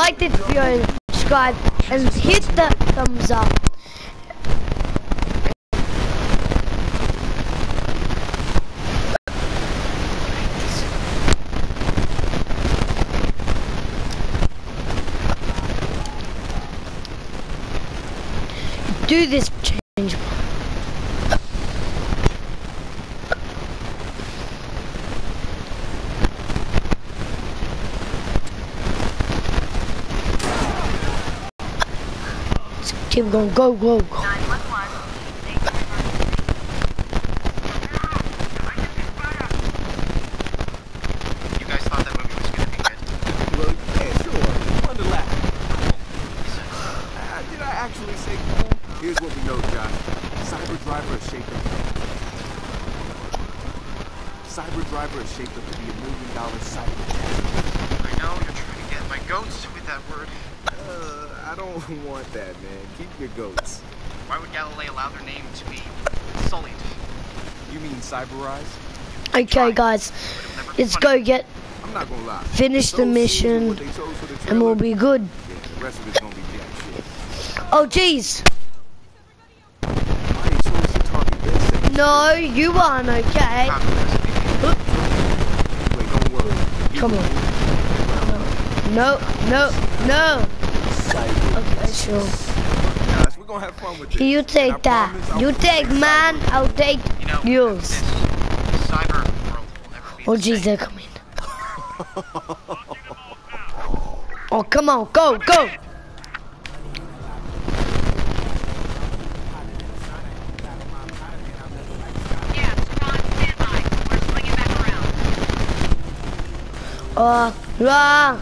like this video, subscribe, and hit the thumbs up. Do this change. Let's keep going. Go, go, go. 911. You guys thought that movie was going to be good? Well, yeah, sure. Fun to laugh. Did I actually say cool? Here's what we know, Josh. Cyber Driver is shaped up to be $1 million cyber. I know, you're trying to get my goats with that word. I don't want that, man. Keep your goats. Why would Galilee allow their name to be sullied? You mean cyberized? Okay, guys, let's go get I'm not gonna lie. finish the mission, and we'll be good. Yeah, the rest of it's gonna be jack shit. Oh, jeez. Why they chose to target this thing? No, you aren't okay. Wait, don't worry. Come on. No, no, no. Okay, sure. Guys, we're gonna have fun with this. You take that. You take mine, I'll take yours. This cyber world will never be Oh, the jeez, same. they're coming. Oh, come on, go, go. Yeah, squad, stand by. We're swinging back around. Run.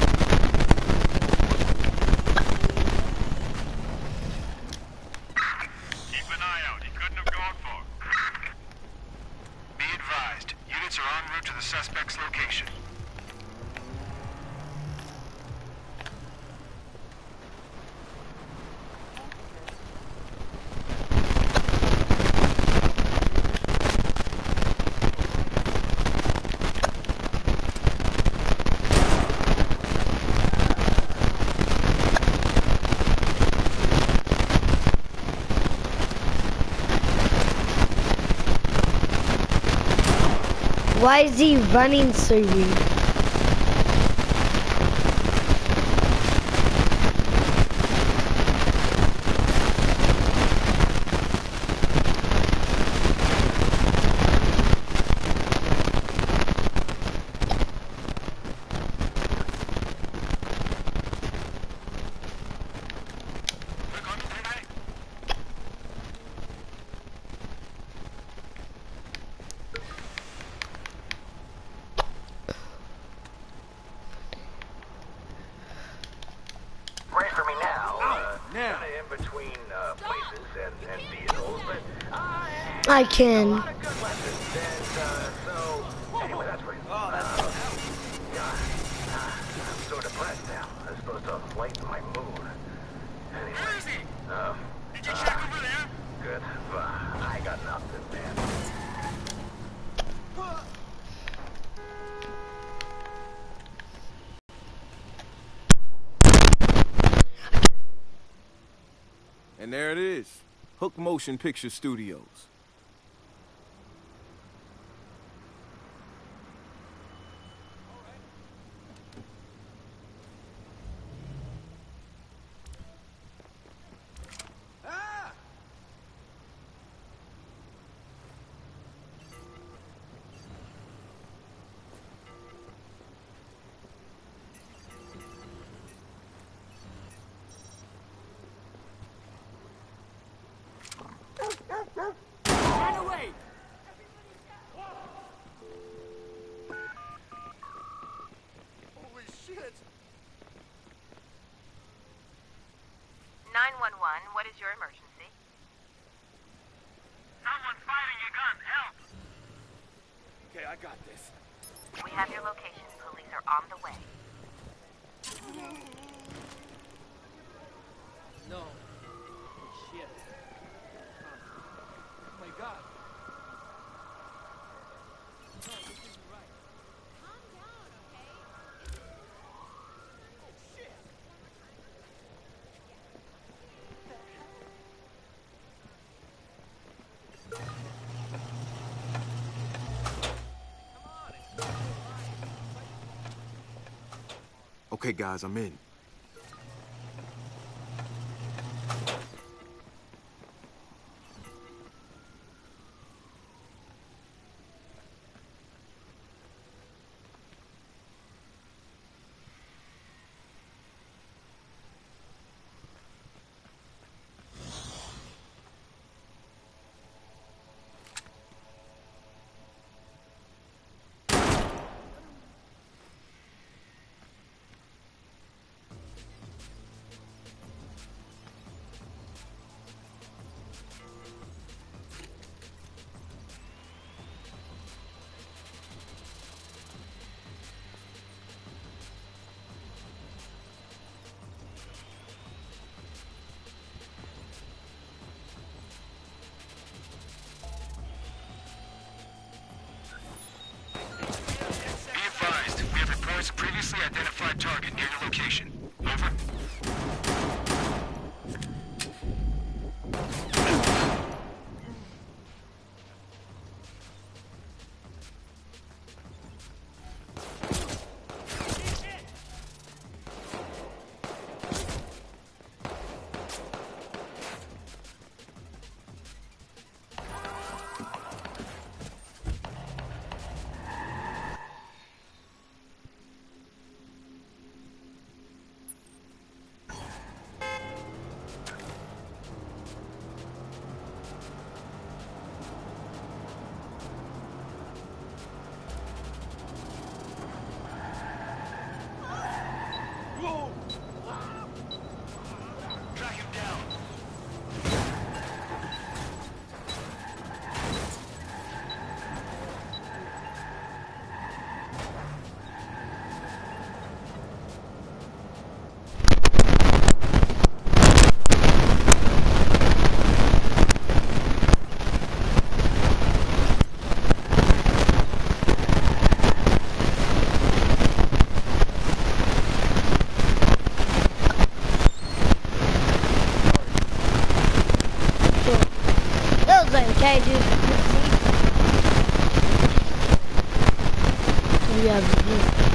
Keep an eye out. He couldn't have gone far. Be advised, units are en route to the suspect's location. Why is he running so weird? Pray for me now. Now. Kinda in between places and vehicles, but I can. a lot of good lessons. And so, anyway, that's where. God, I'm so depressed now. I'm supposed to lighten my mood. Anyway, Where is he? Did you check over there? good. I got nothing, man. And there it is. Hook Motion Picture Studios. Run away! Holy shit! 911, what is your emergency? Someone's firing a gun! Help! Okay, I got this. We have your location. Police are on the way. No. Shit. Oh my god. No, this isn't right. Oh shit! Okay, guys, I'm in. Be advised, we have reports of previously identified target near your location. Over. Track him down. That was okay, dude. We have to do.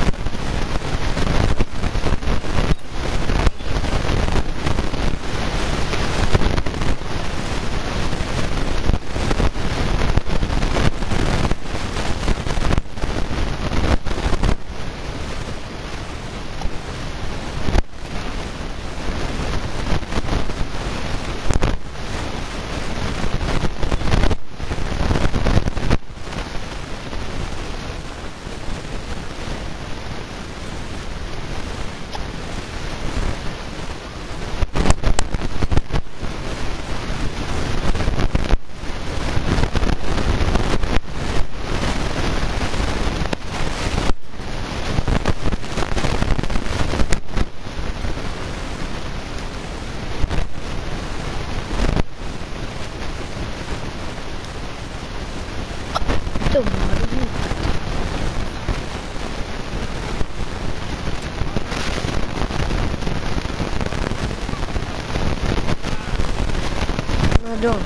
Don't bother me. No, don't.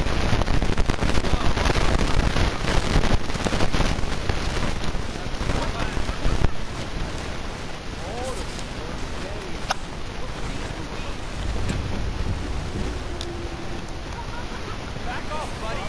Back off, buddy.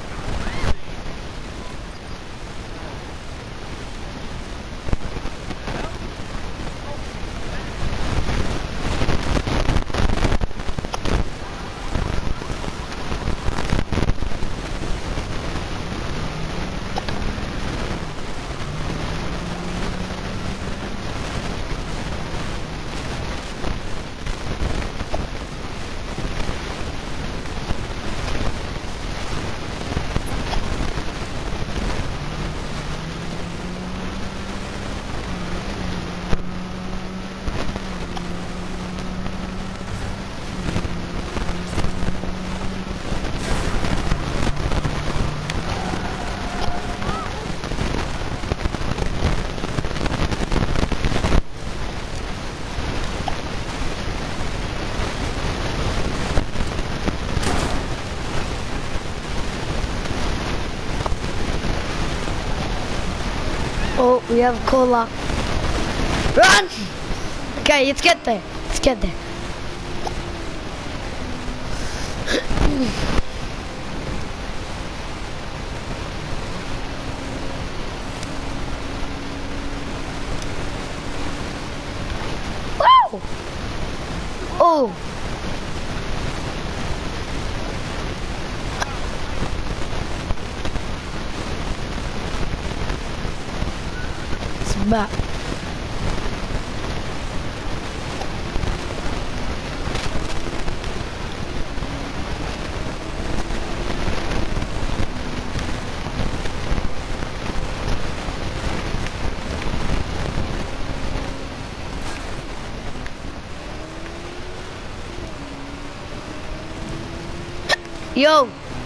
Oh, we have cola. Run! Okay, let's get there. Let's get there. Wow! Oh! It's back. Yo!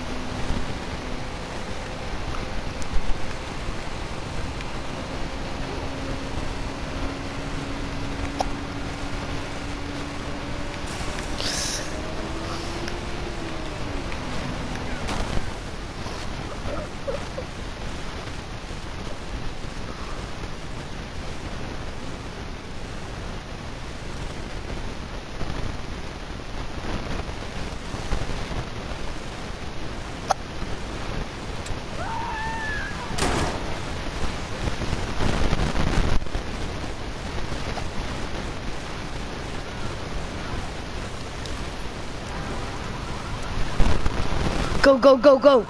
Go, go, go, go!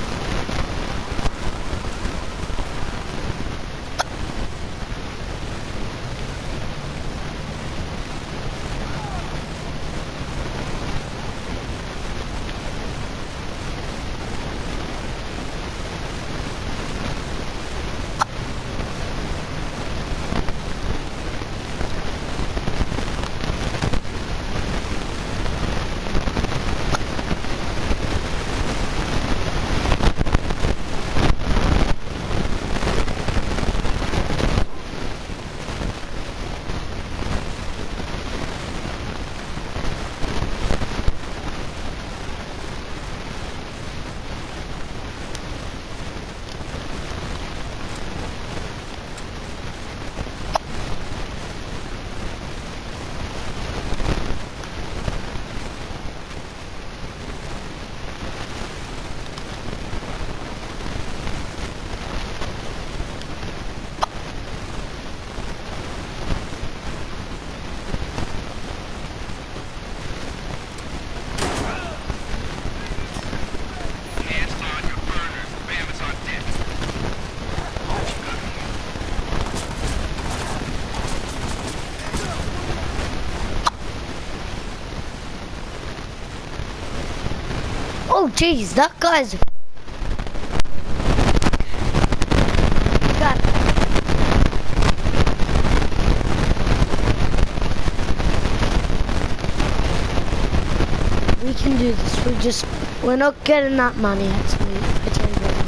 Oh jeez, that guy's... God. We can do this, we're not getting that money actually, I tell you that.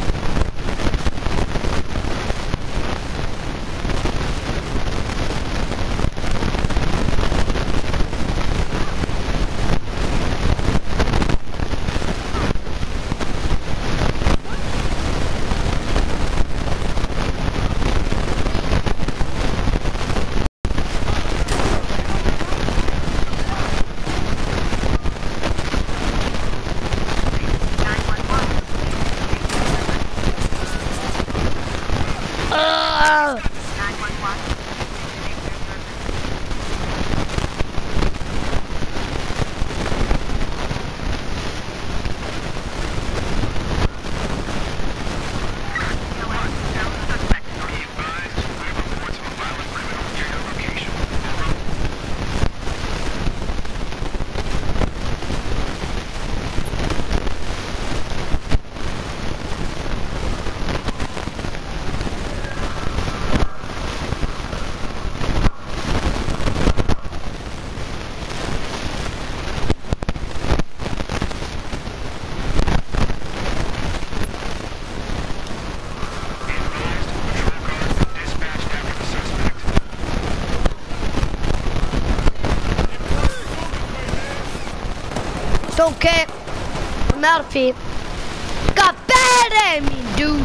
It's okay. I'm out of here. Got bad at me, dude.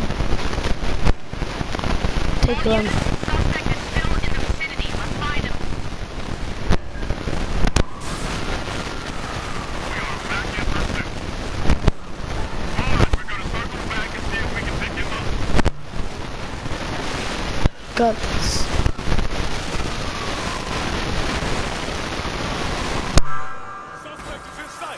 Take one. guns. Suspect is in sight.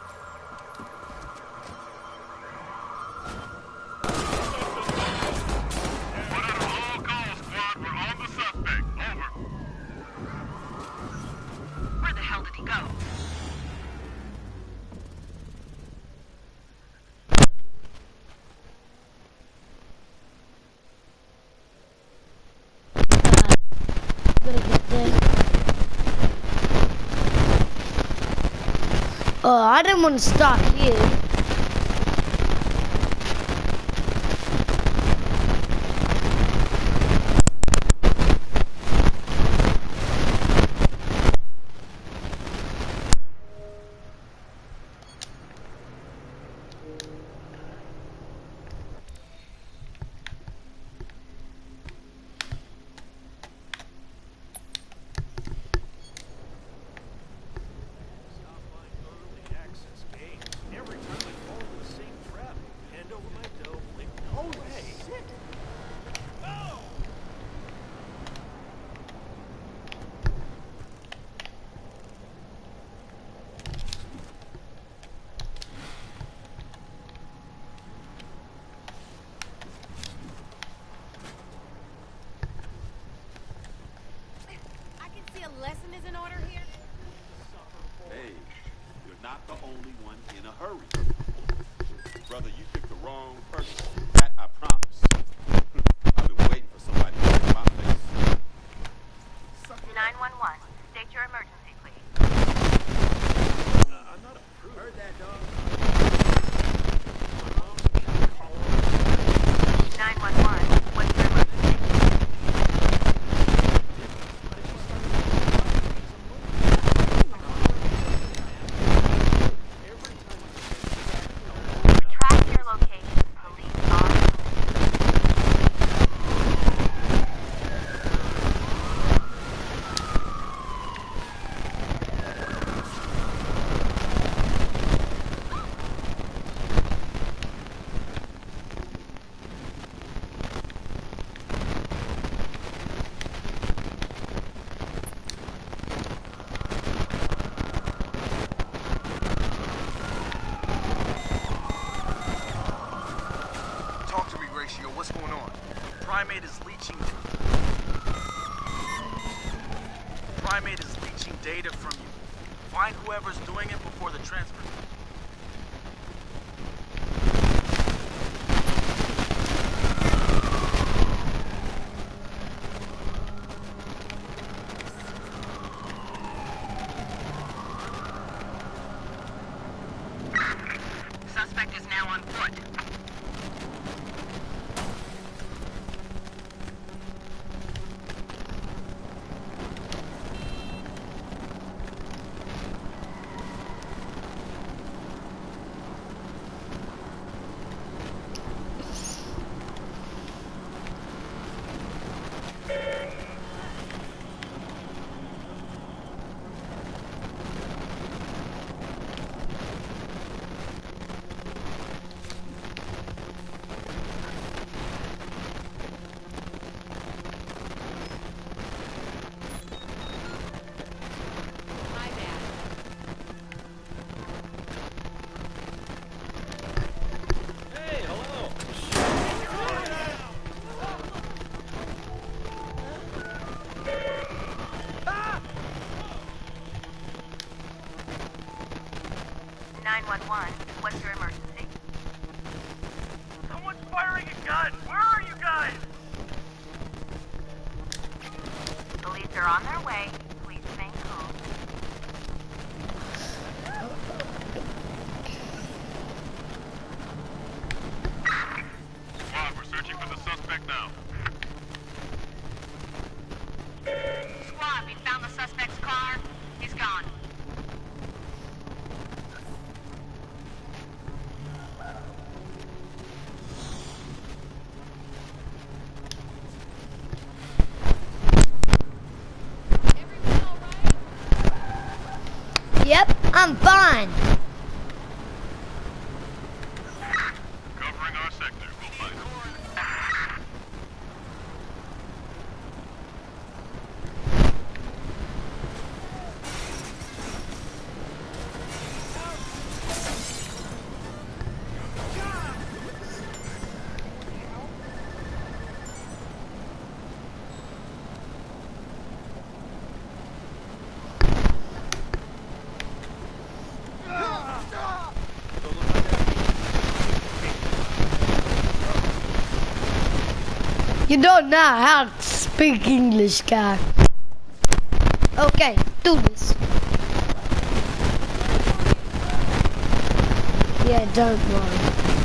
All calls, squad. We're on the suspect. Over. Where the hell did he go? Gotta get there. Oh, I didn't want to stop here. Lesson is in order here? Hey, you're not the only one in a hurry. Brother, you picked the wrong person. That I promise. I've been waiting for somebody to get in my face. 911. State your emergency, please. I'm not approved. Heard that, dog. 911. What's your emergency? Track your location. Police on. Talk to me, Ratio. What's going on? Primate is leeching. Primate is leeching data from you. Find whoever's doing it before the transfer. Suspect is now on foot. My bad. Hey, hello. 911. What's your emergency? Someone's firing a gun! Where are you guys? Police are on their way. Please remain calm. Squad, we're searching for the suspect now. Squad, we found the suspect's car. He's gone. Everyone all right? Yep, I'm fine. Covering our sector. We'll find him. You don't know how to speak English, guy. Okay, do this. Yeah, don't worry.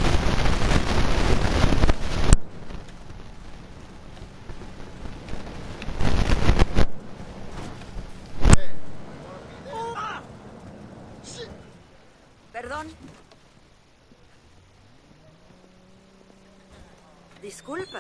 Perdón. Disculpa.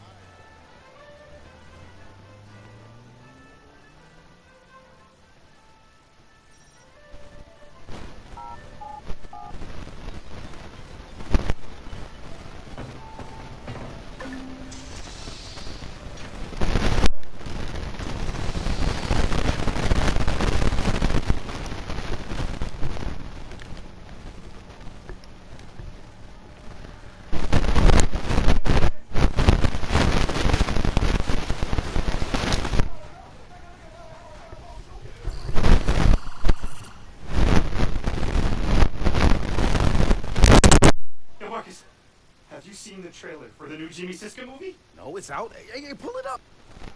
Marcus, have you seen the trailer for the new Jimmy Siska movie? No, it's out. Hey, pull it up.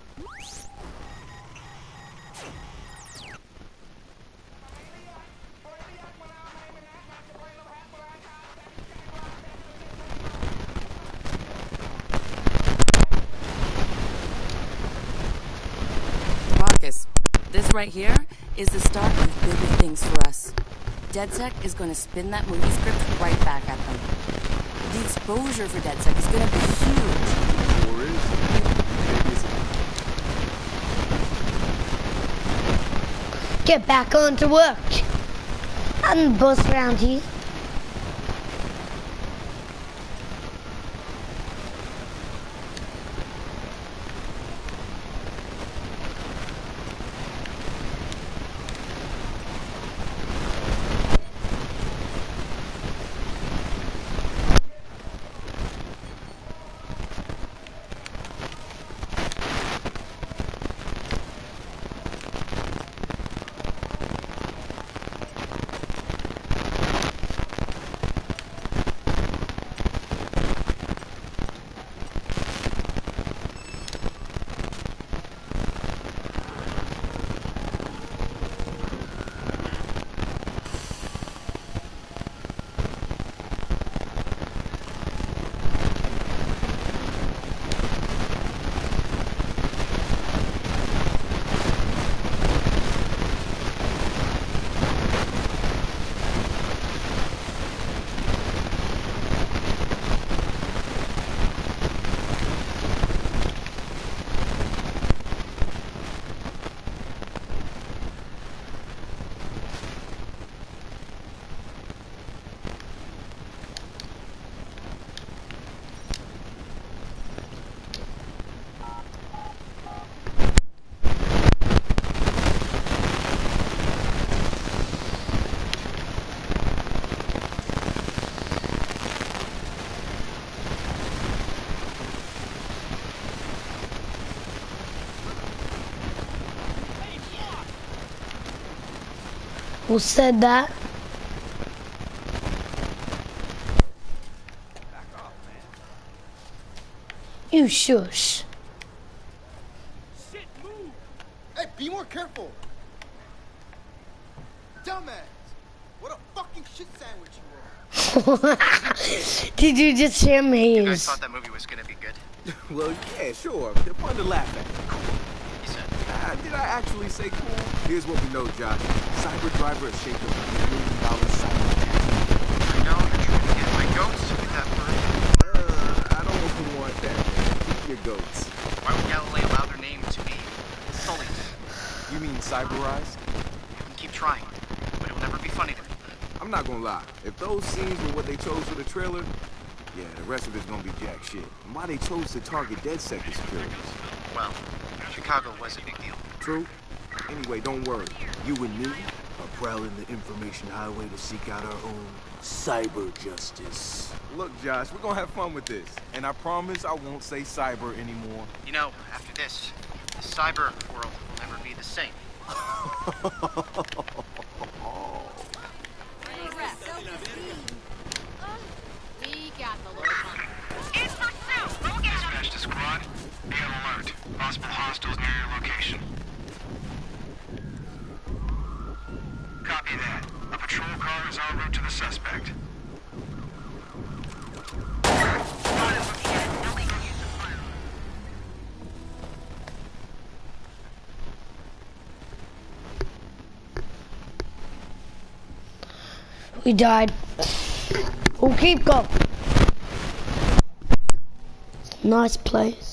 Marcus, this right here is the start of bigger things for us. DedSec is going to spin that movie script right back at them. The exposure for DedSec is going to be huge. Or is it? Get back on to work. And buzz around here. Who said that? You shush. Shit, move! Hey, be more careful. Dumbass. What a fucking shit sandwich you are. Did you just hear me? You guys thought that movie was gonna be good? Well, yeah, sure. They're fun to laugh at. He said. Did I actually say cool? Here's what we know, Josh. Cyber Driver is shaped up $1 million cyber attack. I know, you're trying to get my goats with that bird. I don't want that. Keep your goats. Why would Galilei allow their name to be sullied? You mean cyberized? You can keep trying, but it will never be funny to me. I'm not gonna lie. If those scenes were what they chose for the trailer, yeah, the rest of it's gonna be jack shit. And why they chose to target DedSec is curious. Well, Chicago was a big deal. True. Anyway, don't worry. You and me are prowling the information highway to seek out our own cyber justice. Look, Josh, we're gonna have fun with this. And I promise I won't say cyber anymore. You know, after this, the cyber world will never be the same. We got the little one. In pursuit! Go get him! Dispatch to squad. car is en route to the suspect. We died. We'll keep going. Nice place.